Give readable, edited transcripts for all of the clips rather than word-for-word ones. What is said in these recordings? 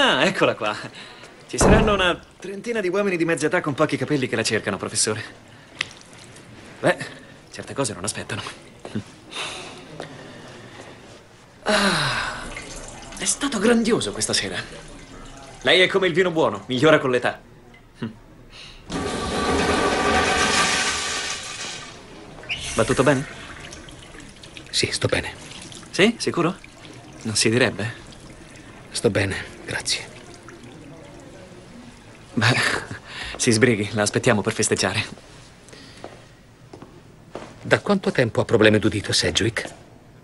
Ah, eccola qua. Ci saranno una trentina di uomini di mezza età con pochi capelli che la cercano, professore. Beh, certe cose non aspettano. Ah, è stato grandioso questa sera. Lei è come il vino buono, migliora con l'età. Va tutto bene? Sì, sto bene. Sì? Sicuro? Non si direbbe? Sto bene, grazie. Beh, si sbrighi, la aspettiamo per festeggiare. Da quanto tempo ha problemi d'udito, Sedgwick?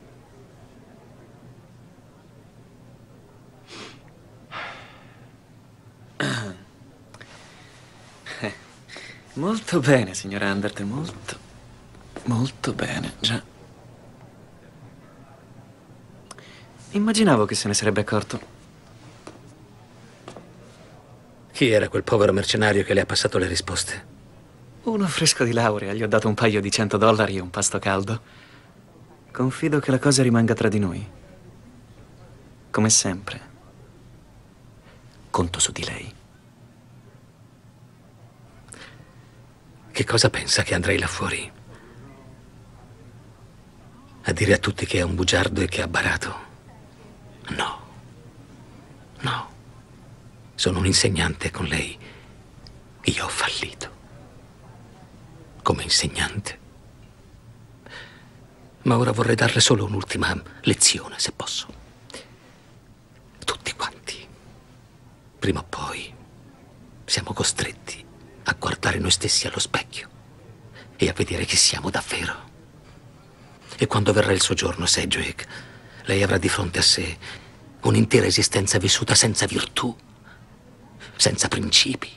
Molto bene, signor Undert, molto bene, già. Immaginavo che se ne sarebbe accorto. Chi era quel povero mercenario che le ha passato le risposte? Uno fresco di laurea, gli ho dato un paio di $100 e un pasto caldo. Confido che la cosa rimanga tra di noi. Come sempre. Conto su di lei. Che cosa pensa che andrei là fuori? A dire a tutti che è un bugiardo e che ha barato? No. No. Sono un insegnante con lei. Io ho fallito. Come insegnante. Ma ora vorrei darle solo un'ultima lezione, se posso. Tutti quanti. Prima o poi siamo costretti a guardare noi stessi allo specchio e a vedere chi siamo davvero. E quando verrà il suo giorno, Sedgwick, lei avrà di fronte a sé un'intera esistenza vissuta senza virtù, senza principi.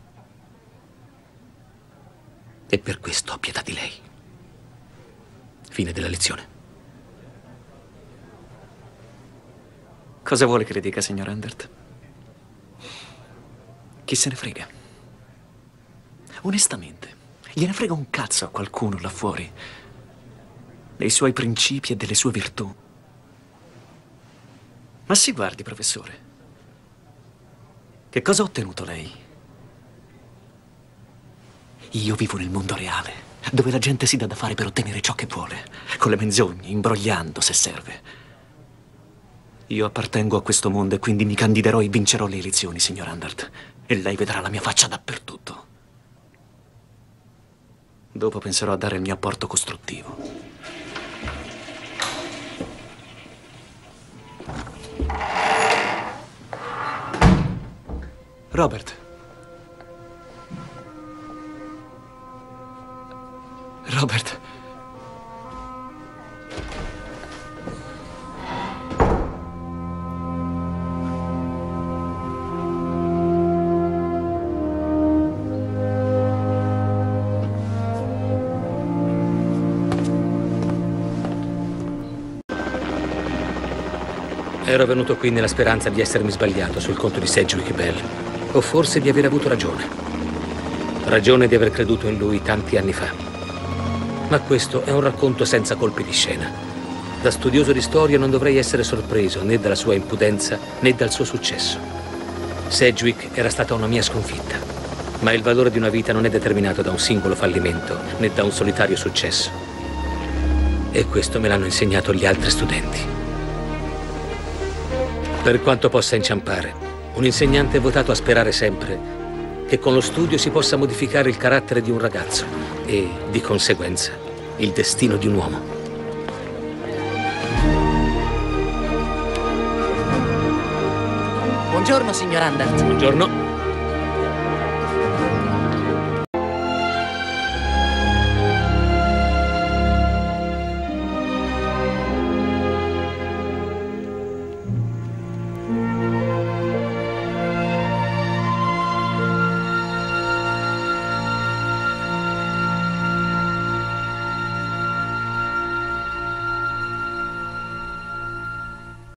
E per questo ho pietà di lei. Fine della lezione. Cosa vuole che le dica, signor Undert? Chi se ne frega? Onestamente, gliene frega un cazzo a qualcuno là fuori dei suoi principi e delle sue virtù. Ma si guardi, professore. Che cosa ha ottenuto lei? Io vivo nel mondo reale, dove la gente si dà da fare per ottenere ciò che vuole, con le menzogne, imbrogliando se serve. Io appartengo a questo mondo e quindi mi candiderò e vincerò le elezioni, signor Undert. E lei vedrà la mia faccia dappertutto. Dopo penserò a dare il mio apporto costruttivo. Robert. Robert. Ero venuto qui nella speranza di essermi sbagliato sul conto di Sedgwick Bell, o forse di aver avuto ragione. Ragione di aver creduto in lui tanti anni fa. Ma questo è un racconto senza colpi di scena. Da studioso di storia non dovrei essere sorpreso né dalla sua impudenza né dal suo successo. Sedgwick era stata una mia sconfitta, ma il valore di una vita non è determinato da un singolo fallimento né da un solitario successo. E questo me l'hanno insegnato gli altri studenti. Per quanto possa inciampare, un insegnante è votato a sperare sempre che con lo studio si possa modificare il carattere di un ragazzo e, di conseguenza, il destino di un uomo. Buongiorno, signor Undert. Buongiorno.